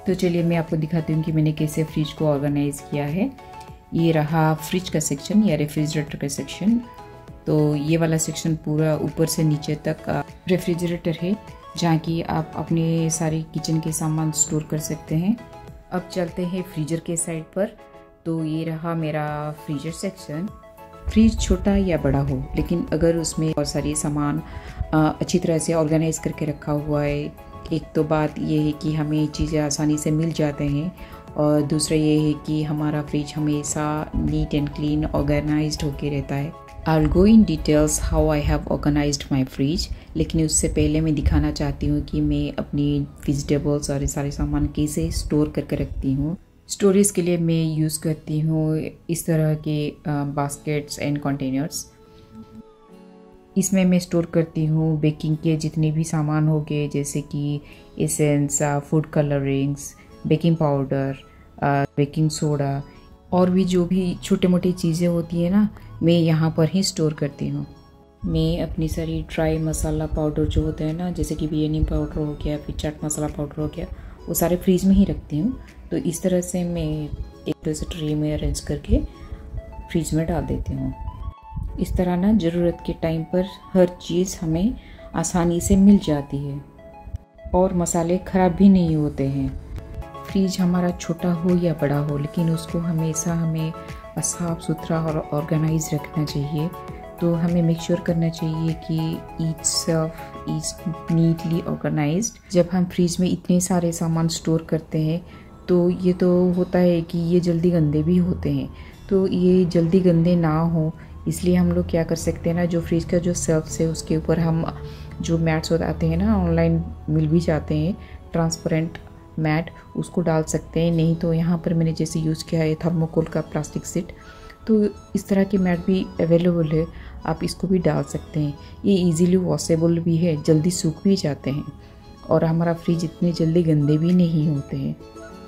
तो चलिए मैं आपको दिखाती हूँ कि मैंने कैसे फ्रिज को ऑर्गेनाइज़ किया है। ये रहा फ्रिज का सेक्शन या रेफ्रिजरेटर का सेक्शन। तो ये वाला सेक्शन पूरा ऊपर से नीचे तक रेफ्रिजरेटर है, जहाँ की आप अपने सारे किचन के सामान स्टोर कर सकते हैं। अब चलते हैं फ्रीजर के साइड पर। तो ये रहा मेरा फ्रीजर सेक्शन। फ्रिज छोटा या बड़ा हो, लेकिन अगर उसमें बहुत सारे सामान अच्छी तरह से ऑर्गेनाइज करके रखा हुआ है, एक तो बात ये है कि हमें चीज़ें आसानी से मिल जाते हैं, और दूसरा ये है कि हमारा फ्रिज हमेशा नीट एंड क्लीन ऑर्गेनाइज्ड होके रहता है। I will go in details how I have organised my fridge, लेकिन उससे पहले मैं दिखाना चाहती हूँ कि मैं अपनी वेजिटेबल्स और सारे सामान कैसे स्टोर करके रखती हूँ। स्टोरेज के लिए मैं यूज़ करती हूँ इस तरह के बास्केट्स एंड कंटेनर्स। इसमें मैं स्टोर करती हूँ बेकिंग के जितने भी सामान हो गए, जैसे कि essence, food colourings, baking powder, baking soda और भी जो भी छोटे मोटी चीज़ें होती है ना, मैं यहाँ पर ही स्टोर करती हूँ। मैं अपनी सारी ड्राई मसाला पाउडर जो होता है ना, जैसे कि बिरयानी पाउडर हो गया, फिर चाट मसाला पाउडर हो गया, वो सारे फ्रीज में ही रखती हूँ। तो इस तरह से मैं एक तरह से ट्रे में अरेंज करके फ्रीज में डाल देती हूँ। इस तरह ना ज़रूरत के टाइम पर हर चीज़ हमें आसानी से मिल जाती है और मसाले ख़राब भी नहीं होते हैं। फ्रिज हमारा छोटा हो या बड़ा हो, लेकिन उसको हमेशा हमें साफ़ सुथरा और ऑर्गेनाइज रखना चाहिए। तो हमें मेक श्योर करना चाहिए कि each shelf is neatly organised. जब हम फ्रिज में इतने सारे सामान स्टोर करते हैं तो ये तो होता है कि ये जल्दी गंदे भी होते हैं। तो ये जल्दी गंदे ना हो, इसलिए हम लोग क्या कर सकते हैं ना, जो फ्रिज का जो शेल्फ है उसके ऊपर हम जो मैट्स आते हैं ना, ऑनलाइन मिल भी जाते हैं, ट्रांसपेरेंट मैट, उसको डाल सकते हैं। नहीं तो यहाँ पर मैंने जैसे यूज़ किया है थर्मोकोल का प्लास्टिक सीट, तो इस तरह के मैट भी अवेलेबल है, आप इसको भी डाल सकते हैं। ये इजीली वॉशेबल भी है, जल्दी सूख भी जाते हैं और हमारा फ्रिज इतने जल्दी गंदे भी नहीं होते हैं।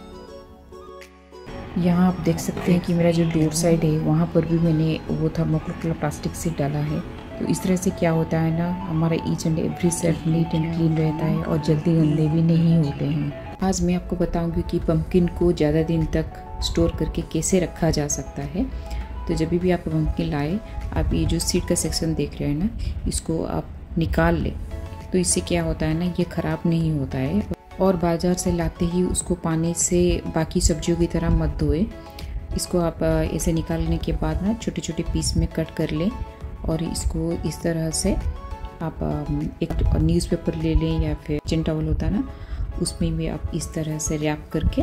यहाँ आप देख सकते हैं कि मेरा जो डोर साइड है वहाँ पर भी मैंने वो थर्मोकोल का प्लास्टिक सीट डाला है। तो इस तरह से क्या होता है ना, हमारा each and every shelf neat and clean रहता है और जल्दी गंदे भी नहीं होते हैं। आज मैं आपको बताऊंगी कि पम्पकिन को ज़्यादा दिन तक स्टोर करके कैसे रखा जा सकता है। तो जब भी आप पम्पकिन लाए, आप ये जो सीड का सेक्शन देख रहे हैं ना, इसको आप निकाल लें। तो इससे क्या होता है ना, ये ख़राब नहीं होता है। और बाज़ार से लाते ही उसको पानी से बाकी सब्जियों की तरह मत धोए। इसको आप ऐसे निकालने के बाद ना छोटे छोटे पीस में कट कर लें, और इसको इस तरह से आप एक न्यूज़पेपर ले लें या फिर किचन टॉवल होता है ना, उसमें भी आप इस तरह से रैप करके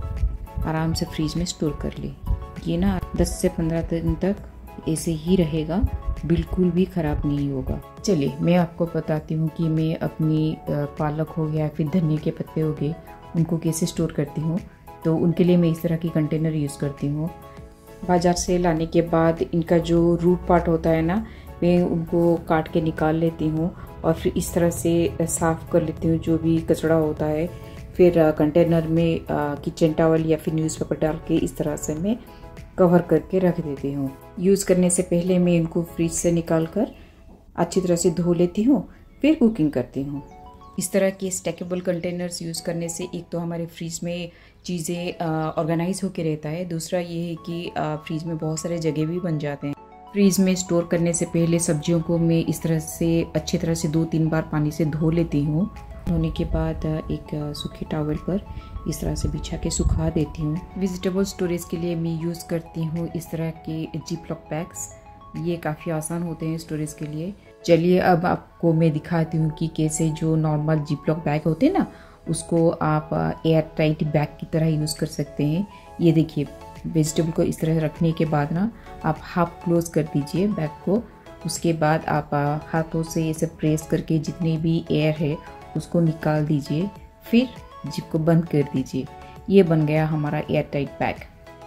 आराम से फ्रीज में स्टोर कर लें। ये ना 10 से 15 दिन तक ऐसे ही रहेगा, बिल्कुल भी ख़राब नहीं होगा। चलिए मैं आपको बताती हूँ कि मैं अपनी पालक हो गया, फिर धनिया के पत्ते हो गए, उनको कैसे स्टोर करती हूँ। तो उनके लिए मैं इस तरह की कंटेनर यूज़ करती हूँ। बाज़ार से लाने के बाद इनका जो रूट पार्ट होता है ना, मैं उनको काट के निकाल लेती हूँ और फिर इस तरह से साफ़ कर लेती हूँ जो भी कचरा होता है। फिर कंटेनर में किचन टॉवल या फिर न्यूज़पेपर डाल के इस तरह से मैं कवर करके रख देती हूँ। यूज़ करने से पहले मैं इनको फ्रिज से निकाल कर अच्छी तरह से धो लेती हूँ, फिर कुकिंग करती हूँ। इस तरह के स्टैकेबल कंटेनर्स यूज़ करने से एक तो हमारे फ्रिज में चीज़ें ऑर्गेनाइज होकर रहता है, दूसरा ये है कि फ्रिज में बहुत सारे जगह भी बन जाते हैं। फ्रीज में स्टोर करने से पहले सब्जियों को मैं इस तरह से अच्छी तरह से 2-3 बार पानी से धो लेती हूँ। धोने के बाद एक सूखे टॉवल पर इस तरह से बिछा के सुखा देती हूँ। वेजिटेबल स्टोरेज के लिए मैं यूज़ करती हूँ इस तरह के जिपलॉक बैग्स। ये काफ़ी आसान होते हैं स्टोरेज के लिए। चलिए अब आपको मैं दिखाती हूँ कि कैसे जो नॉर्मल जिपलॉक बैग होते हैं ना, उसको आप एयर टाइट बैग की तरह यूज़ कर सकते हैं। ये देखिए, वेजिटेबल को इस तरह रखने के बाद ना आप हाफ क्लोज कर दीजिए बैग को। उसके बाद आप हाथों से इसे प्रेस करके जितने भी एयर है उसको निकाल दीजिए, फिर जिप को बंद कर दीजिए। ये बन गया हमारा एयर टाइट बैग।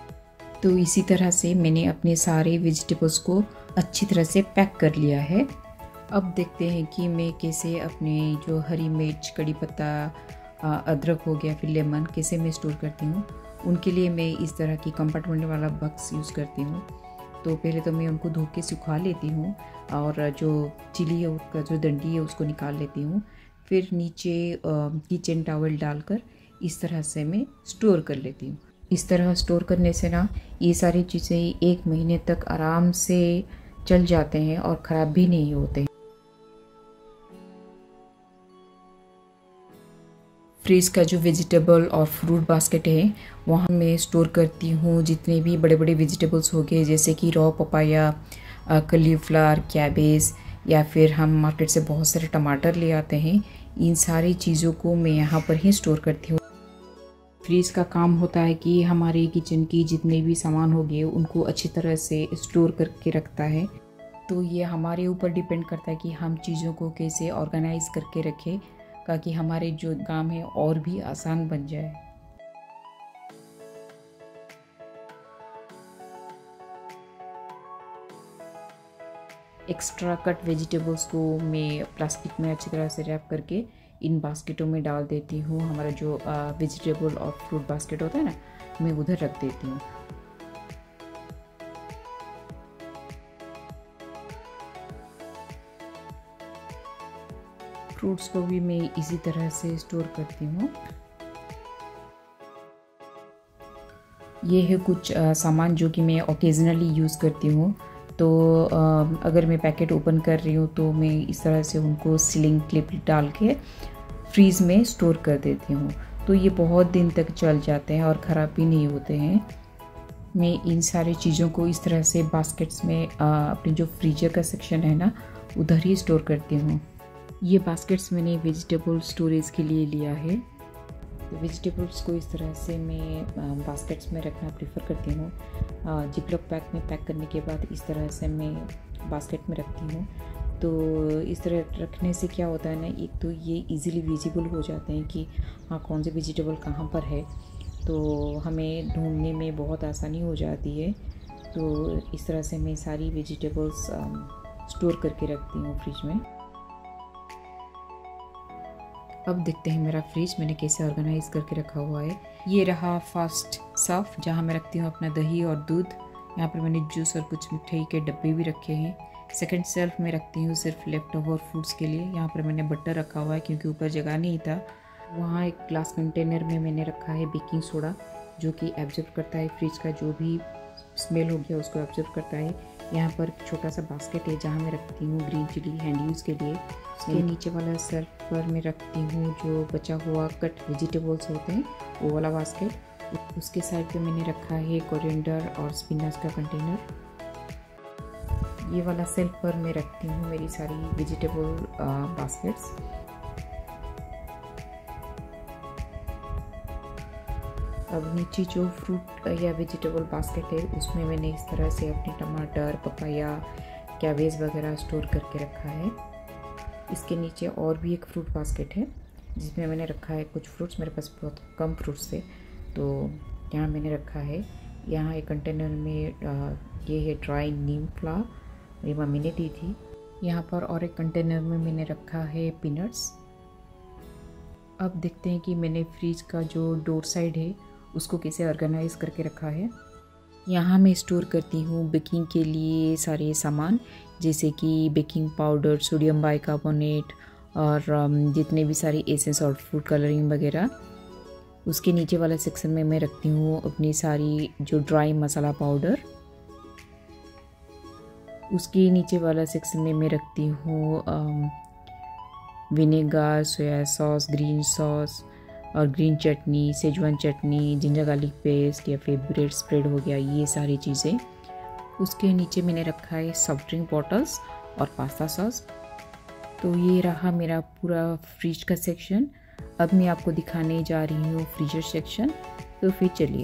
तो इसी तरह से मैंने अपने सारे वेजिटेबल्स को अच्छी तरह से पैक कर लिया है। अब देखते हैं कि मैं कैसे अपने जो हरी मिर्च, कड़ी पत्ता, अदरक हो गया, फिर लेमन कैसे मैं स्टोर करती हूँ। उनके लिए मैं इस तरह की कंपार्टमेंट वाला बॉक्स यूज़ करती हूँ। तो पहले तो मैं उनको धो के सुखा लेती हूँ और जो चिली है उसका जो डंडी है उसको निकाल लेती हूँ। फिर नीचे किचन टॉवल डालकर इस तरह से मैं स्टोर कर लेती हूँ। इस तरह स्टोर करने से ना ये सारी चीज़ें 1 महीने तक आराम से चल जाते हैं और ख़राब भी नहीं होते हैं। फ्रीज का जो वेजिटेबल और फ्रूट बास्केट है वहाँ मैं स्टोर करती हूँ जितने भी बड़े बड़े वेजिटेबल्स हो गए, जैसे कि रॉ पपाया, कलीफ्लावर, कैबेज, या फिर हम मार्केट से बहुत सारे टमाटर ले आते हैं। इन सारी चीज़ों को मैं यहाँ पर ही स्टोर करती हूँ। फ्रीज का काम होता है कि हमारे किचन की जितने भी सामान हो गए उनको अच्छी तरह से स्टोर करके रखता है। तो ये हमारे ऊपर डिपेंड करता है कि हम चीज़ों को कैसे ऑर्गेनाइज करके रखें ताकि हमारे जो काम है और भी आसान बन जाए। एक्स्ट्रा कट वेजिटेबल्स को मैं प्लास्टिक में अच्छी तरह से रैप करके इन बास्केटों में डाल देती हूँ। हमारा जो वेजिटेबल और फ्रूट बास्केट होता है ना, मैं उधर रख देती हूँ। फ्रूट्स को भी मैं इसी तरह से स्टोर करती हूँ। ये है कुछ सामान जो कि मैं ओकेजनली यूज़ करती हूँ। तो अगर मैं पैकेट ओपन कर रही हूँ तो मैं इस तरह से उनको सीलिंग क्लिप डाल के फ्रीज़ में स्टोर कर देती हूँ। तो ये बहुत दिन तक चल जाते हैं और ख़राब भी नहीं होते हैं। मैं इन सारी चीज़ों को इस तरह से बास्केट्स में अपने जो फ्रीजर का सेक्शन है ना उधर ही स्टोर करती हूँ। ये बास्केट्स मैंने वेजिटेबल स्टोरेज के लिए लिया है। तो वेजिटेबल्स को इस तरह से मैं बास्केट्स में रखना प्रेफर करती हूँ। जिपलॉक पैक में पैक करने के बाद इस तरह से मैं बास्केट में रखती हूँ। तो इस तरह रखने से क्या होता है ना, एक तो ये इजीली विजिबल हो जाते हैं कि हाँ कौन से वेजिटेबल कहाँ पर है, तो हमें ढूंढने में बहुत आसानी हो जाती है। तो इस तरह से मैं सारी वेजिटेबल्स स्टोर करके रखती हूँ फ्रिज में। अब देखते हैं मेरा फ्रिज मैंने कैसे ऑर्गेनाइज करके रखा हुआ है। ये रहा फर्स्ट शेल्फ जहाँ मैं रखती हूँ अपना दही और दूध। यहाँ पर मैंने जूस और कुछ मिठाई के डब्बे भी रखे हैं। सेकंड शेल्फ में रखती हूँ सिर्फ लेफ्ट ओवर फ्रूट्स के लिए। यहाँ पर मैंने बटर रखा हुआ है क्योंकि ऊपर जगह नहीं था। वहाँ एक ग्लास कंटेनर में मैंने रखा है बेकिंग सोडा जो कि एब्जॉर्ब करता है फ्रिज का जो भी स्मेल हो गया उसको एब्जॉर्ब करता है। यहाँ पर छोटा सा बास्केट है जहाँ मैं रखती हूँ ग्रीन चिली हैंड यूज़ के लिए। उसके नीचे वाला शेल्फ पर मैं रखती हूँ जो बचा हुआ कट वेजिटेबल्स होते हैं वो वाला बास्केट। उसके साइड पे मैंने रखा है कोरिएंडर और स्पिनच का कंटेनर। ये वाला शेल्फ पर मैं रखती हूँ मेरी सारी वेजिटेबल बास्केट्स। अब नीचे जो फ्रूट या वेजिटेबल बास्केट है उसमें मैंने इस तरह से अपने टमाटर, पपाया, कैबेज वगैरह स्टोर करके रखा है। इसके नीचे और भी एक फ्रूट बास्केट है जिसमें मैंने रखा है कुछ फ्रूट्स। मेरे पास बहुत कम फ्रूट्स थे तो यहाँ मैंने रखा है। यहाँ एक कंटेनर में ये है ड्राई नीम फ्लावर, मेरी मम्मी ने दी थी। यहाँ पर और एक कंटेनर में मैंने रखा है पीनट्स। अब देखते हैं कि मैंने फ्रिज का जो डोर साइड है उसको कैसे ऑर्गेनाइज करके रखा है। यहाँ मैं स्टोर करती हूँ बेकिंग के लिए सारे सामान, जैसे कि बेकिंग पाउडर, सोडियम बाइकार्बोनेट और जितने भी सारी एसेंस और फूड कलरिंग वगैरह। उसके नीचे वाला सेक्शन में मैं रखती हूँ अपनी सारी जो ड्राई मसाला पाउडर। उसके नीचे वाला सेक्शन में मैं रखती हूँ vinegar, soya sauce, green sauce और green chutney, Schezwan chutney, ginger garlic paste या फिर ब्रेड स्प्रेड हो गया, ये सारी चीज़ें। उसके नीचे मैंने रखा है सॉफ्ट ड्रिंक बॉटल्स और पास्ता सॉस। तो ये रहा मेरा पूरा फ्रिज का सेक्शन। अब मैं आपको दिखाने जा रही हूँ फ्रीजर सेक्शन। तो फिर चलिए।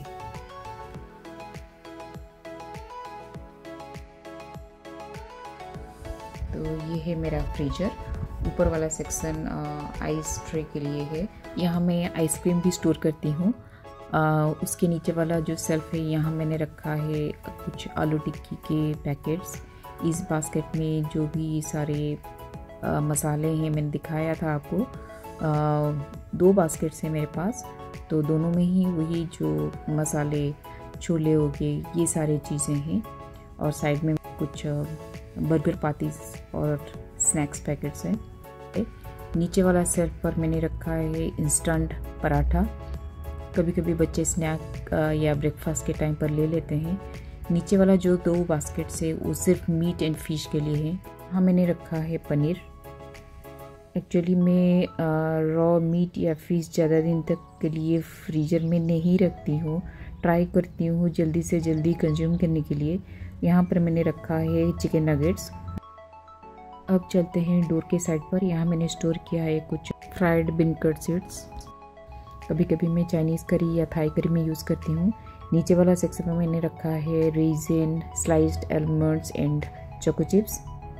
तो ये है मेरा फ्रीजर। ऊपर वाला सेक्शन आइस ट्रे के लिए है। यहाँ मैं आइसक्रीम भी स्टोर करती हूँ। उसके नीचे वाला जो शेल्फ है यहाँ मैंने रखा है कुछ आलू टिक्की के पैकेट्स। इस बास्केट में जो भी सारे मसाले हैं मैंने दिखाया था आपको। 2 बास्केट्स हैं मेरे पास, तो दोनों में ही वही जो मसाले, छोले हो गए, ये सारी चीज़ें हैं। और साइड में कुछ बर्गर पैटीज और स्नैक्स पैकेट्स हैं। नीचे वाला शेल्फ पर मैंने रखा है इंस्टेंट पराठा। कभी कभी बच्चे स्नैक या ब्रेकफास्ट के टाइम पर ले लेते हैं। नीचे वाला जो 2 बास्केट्स है वो सिर्फ मीट एंड फिश के लिए है। हाँ, मैंने रखा है पनीर। एक्चुअली मैं रॉ मीट या फिश ज़्यादा दिन तक के लिए फ्रीज़र में नहीं रखती हूँ, ट्राई करती हूँ जल्दी से जल्दी कंज्यूम करने के लिए। यहाँ पर मैंने रखा है चिकन नगेट्स। अब चलते हैं डोर के साइड पर। यहाँ मैंने स्टोर किया है कुछ फ्राइड बीन कट सीड्स। कभी कभी मैं चाइनीज़ करी या थाई करी में यूज़ करती हूँ। नीचे वाला सेक्शन में मैंने रखा है raisin, sliced almonds and choco chips.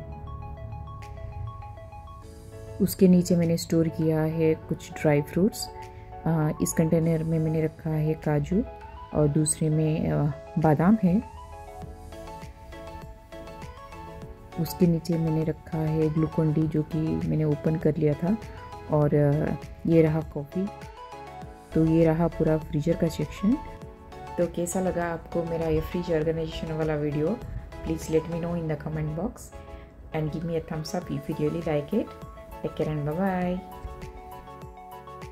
उसके नीचे मैंने स्टोर किया है कुछ ड्राई फ्रूट्स। इस कंटेनर में मैंने रखा है काजू और दूसरे में बादाम है। उसके नीचे मैंने रखा है ग्लूकोन डी जो कि मैंने ओपन कर लिया था। और ये रहा कॉफ़ी। तो ये रहा पूरा फ्रीजर का सेक्शन। तो कैसा लगा आपको मेरा ये फ्रिज ऑर्गेनाइजेशन वाला video? Please let me know in the comment box and give me a thumbs up if you really like it. Take care and bye bye.